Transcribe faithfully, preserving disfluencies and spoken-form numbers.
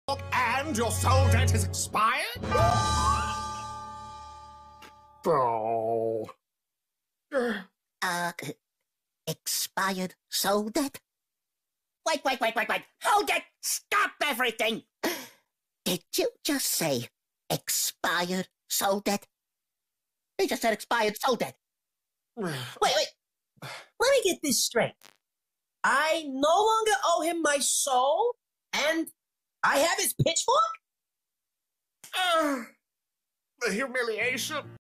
And your soul debt is expired? Oh. Uh, expired soul debt? Wait, wait, wait, wait, wait. Hold it! Stop everything! Did you just say expired soul debt? He just said expired soul debt. Wait, wait. Let me get this straight. I no longer owe him my soul, and I have his pitchfork? Uh, the humiliation